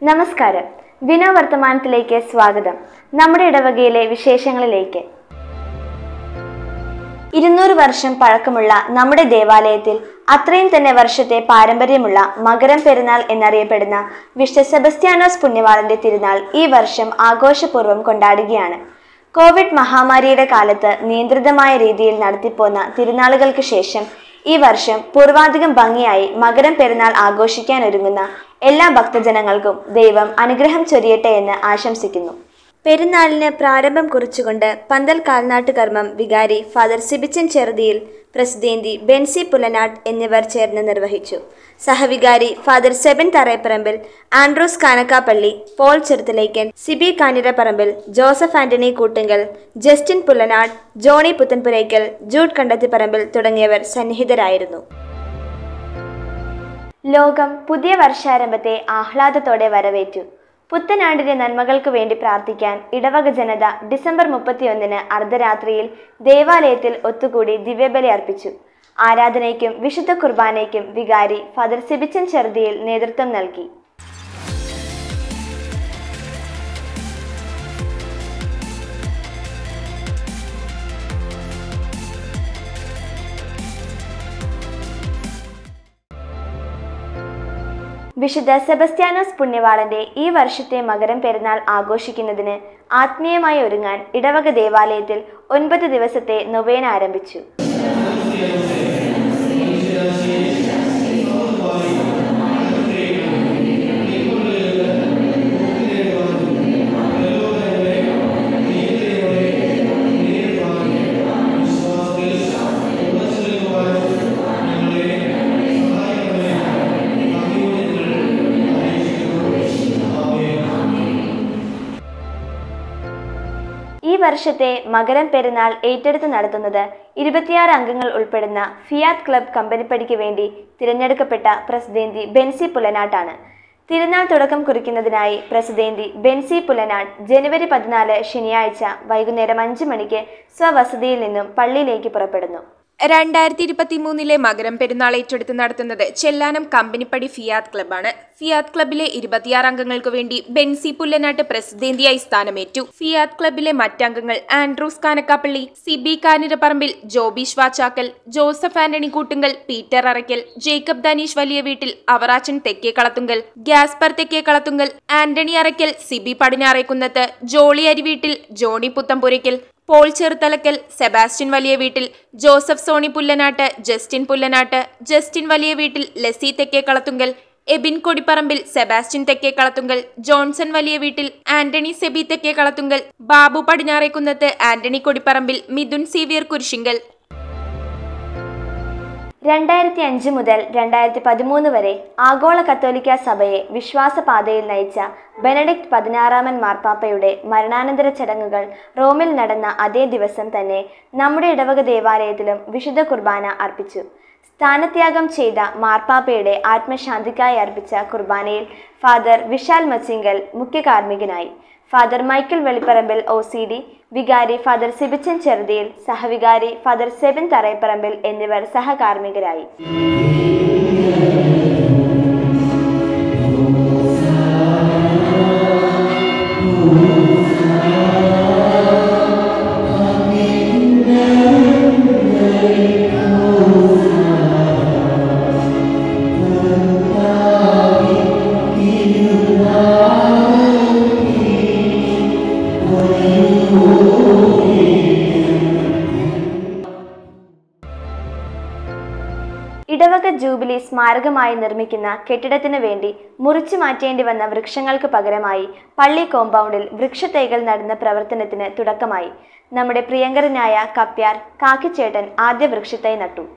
നമസ്കാരം, വിനോ വർത്തമാനത്തിലേക്ക് സ്വാഗതം. നമ്മുടെ ഇടവകയിലെ വിശേഷങ്ങളിലേക്ക്. 200 വർഷം പഴക്കമുള്ള നമ്മുടെ ദേവാലയത്തിൽ അത്രയും തന്നെ വർഷത്തെ പാരമ്പര്യമുള്ള മകരം പെരുന്നാൾ എന്നറിയപ്പെടുന്ന വിശുദ്ധ സെബസ്ത്യാനോസ് പുണ്യവാളന്റെ തിരുനാൾ ഈ വർഷം ആഘോഷപൂർവ്വം കൊണ്ടാടുകയാണ്. കോവിഡ് മഹാമാരിയുടെ കാലത്ത് നിയന്ത്രിതമായ രീതിയിൽ നടത്തിപ്പോന്ന തിരുനാളുകൾക്ക് ശേഷം ഈ വർഷം പൂർവാധികം ഭംഗിയായി മകരം പെരുന്നാൾ ആഘോഷിക്കാനൊരുങ്ങുന്ന എല്ലാ ഭക്തജനങ്ങൾക്കും ദൈവം അനുഗ്രഹം ചൊരിയട്ടെ എന്ന് ആശംസിക്കുന്നു. പെരുന്നാളിന് പ്രാരംഭം കുറിച്ചുകൊണ്ട് പന്തൽ കാൽനാട്ട് കർമ്മം വികാരി ഫാദർ സിബിച്ചൻ ചെറുതിയിൽ, പ്രസിദ്ധേന്തി ബെൻസി പുലനാട്ട് എന്നിവർ ചേർന്ന് നിർവഹിച്ചു. സഹവികാരി father Seban Tharayapparambil, Andrews Kanakkappally, Paul Cheruthalakkan, Siby Kanjirapparambil, Joseph Antony Koottunkal, Justin Pulanattu, Johny Puthenpurakkal, Jude Kandathiparambil തുടങ്ങിയവർ സന്നിഹിതരായിരുന്നു. ലോകം പുതിയ വർഷാരംഭത്തെ ആഹ്ലാദത്തോടെ വരവേറ്റു. പുത്തനാണ്ടിന്റെ നന്മകൾക്ക് വേണ്ടി പ്രാർത്ഥിക്കാൻ ഇടവക ജനത ഡിസംബർ 31 അർദ്ധരാത്രിയിൽ ദേവാലയത്തിൽ ഒത്തുകൂടി ദിവ്യബലി അർപ്പിച്ചു. ആരാധനയ്ക്കും വിശുദ്ധ കുർബാനയ്ക്കും വികാരി ഫാദർ സിബിച്ചൻ ചെറുതിയിൽ നേതൃത്വം നൽകി. വിശുദ്ധ സെബസ്ത്യാനോസ് പുണ്യവാളന്റെ ഈ വർഷത്തെ മകരം പെരുന്നാൾ ആഘോഷിക്കുന്നതിന് ആത്മീയമായി ഒരുങ്ങാൻ ഇടവക ദേവാലയത്തിൽ 9 ദിവസത്തെ നൊവേന ആരംഭിച്ചു. ഈ വർഷത്തെ മകരം പെരുന്നാൾ ഏറ്റെടുത്ത് നടത്തുന്നത് 26 അംഗങ്ങൾ ഉൾപ്പെടുന്ന ഫിയാറ്റ് ക്ലബ് കമ്പനിപ്പടിക്ക് വേണ്ടി തിരഞ്ഞെടുക്കപ്പെട്ട പ്രസിദ്ധേന്തി ബെൻസി പുലനാട്ടാണ്. തിരുനാൾ തുടക്കം കുറിക്കുന്നതിനായി പ്രസിദ്ധേന്തി ബെൻസി പുലനാട്ട് ജനുവരി 14 ശനിയാഴ്ച വൈകുന്നേരം 5 മണിക്ക് സ്വവസതിയിൽ നിന്നും പള്ളിയിലേക്ക് പുറപ്പെടുന്നു. 2023 മകരം പെരുന്നാൾ ഏറ്റെടുത്ത് നടത്തുന്നത് ചെല്ലാനം കമ്പനിപ്പടി ഫിയാത്ത് ക്ലബ്ബാണ്. ഫിയാത്ത് ക്ലബിലെ 26 അംഗങ്ങൾക്ക് വേണ്ടി ബെൻസി പുല്ലനാട്ട് പ്രസിദ്ധേന്തിയായി സ്ഥാനമേറ്റു. ഫിയാത്ത് ക്ലബിലെ മറ്റംഗങ്ങൾ Andrews Kanakkappally, Siby Kanjirapparambil, Jobish Vachakkal, Joseph Antony Koottunkal, Peter Araykkal, Jacob Danish Valiyaveettil, Avarachan Thekke Kalathunkal, Gaspar Thekke Kalathunkal, Antony Araykkal, Siby Padinjarekkunnath, Jolly Ariveettil, Johny Puthenpurakkal, Paul Cheruthalakkal, Sebastian Valiyaveettil, Joseph Sony Pullanattu, Justin Pullanattu, Justin Valiyaveettil, lessee തെക്കേ കളത്തുങ്കൽ, എബിൻ കൊടിപ്പറമ്പിൽ, സെബാസ്റ്റ്യൻ തെക്കേ കളത്തുങ്കൽ, ജോൺസൺ വലിയ വീട്ടിൽ, Antony Seby Thekke Kalathunkal, Babu Padinjarekkunnath, Antony Kodiparambil, Mithun Xavier Kurisingal. 2005 മുതൽ 2013 വരെ ആഗോള കത്തോലിക്ക സഭയെ വിശ്വാസപാതയിൽ നയിച്ച ബെനഡിക്ട് 16 മാർപ്പാപ്പയുടെ മരണാനന്തര ചടങ്ങുകൾ റോമിൽ നടന്ന അതേ ദിവസം തന്നെ നമ്മുടെ ഇടവക ദേവാലയത്തിലും വിശുദ്ധ കുർബാന അർപ്പിച്ചു. സ്ഥാനത്യാഗം ചെയ്ത മാർപ്പാപ്പയുടെ ആത്മശാന്തിക്കായി അർപ്പിച്ച കുർബാനയിൽ ഫാദർ വിശാൽ മച്ചിങ്കൽ മുഖ്യ കാർമ്മികനായി. ഫാദർ മൈക്കിൾ വെളിപ്പറമ്പിൽ OCD, വികാരി ഫാദർ സിബിച്ചൻ ചെറുതിയിൽ, സഹവികാരി ഫാദർ സെബൻ തറയപ്പറമ്പിൽ എന്നിവർ സഹകാർമ്മികരായി. ഇടവക ജൂബിലി സ്മാരകമായി നിർമ്മിക്കുന്ന കെട്ടിടത്തിനു വേണ്ടി മുറിച്ചു മാറ്റേണ്ടി വന്ന വൃക്ഷങ്ങൾക്ക് പകരമായി പള്ളി കോമ്പൗണ്ടിൽ വൃക്ഷത്തൈകൾ നടുന്ന പ്രവർത്തനത്തിന് തുടക്കമായി. നമ്മുടെ പ്രിയങ്കരനായ കപ്യാർ കാക്കിച്ചേട്ടൻ ആദ്യ വൃക്ഷത്തൈ നട്ടു.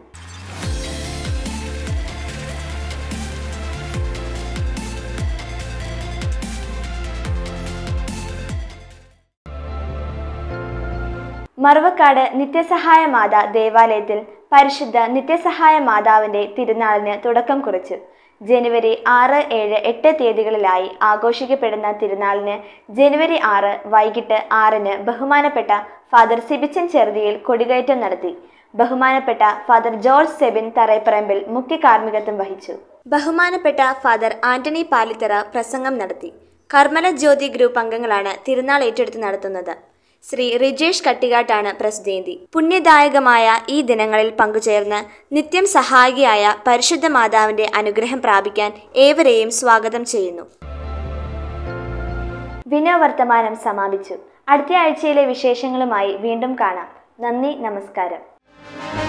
മറവക്കാട് നിത്യസഹായ മാതാ ദേവാലയത്തിൽ പരിശുദ്ധ നിത്യസഹായ മാതാവിന്റെ തിരുനാളിന് തുടക്കം കുറിച്ചു. ജനുവരി 6, 7, 8 തീയതികളിലായി ആഘോഷിക്കപ്പെടുന്ന തിരുനാളിന് ജനുവരി 6 വൈകിട്ട് 6 ബഹുമാനപ്പെട്ട ഫാദർ സിബിച്ചൻ ചെറുതിയിൽ കൊടികയറ്റം നടത്തി. ബഹുമാനപ്പെട്ട ഫാദർ ജോർജ് സെബിൻ തറയപ്പറമ്പിൽ മുഖ്യ കാർമ്മികത്വം വഹിച്ചു. ബഹുമാനപ്പെട്ട ഫാദർ ആന്റണി പാലിത്തറ പ്രസംഗം നടത്തി. കർമ്മല ജ്യോതി ഗ്രൂപ്പ് അംഗങ്ങളാണ് തിരുനാൾ ഏറ്റെടുത്ത് നടത്തുന്നത്. ശ്രീ റിജേഷ് കട്ടികാട്ടാണ് പ്രസിദ്ധേന്തി. പുണ്യദായകമായ ഈ ദിനങ്ങളിൽ പങ്കുചേർന്ന് നിത്യം സഹായിയായ പരിശുദ്ധ മാതാവിന്റെ അനുഗ്രഹം പ്രാപിക്കാൻ ഏവരെയും സ്വാഗതം ചെയ്യുന്നു. വിനോ വർത്തമാനം സമാപിച്ചു. അടുത്ത ആഴ്ചയിലെ വിശേഷങ്ങളുമായി വീണ്ടും കാണാം. നന്ദി, നമസ്കാരം.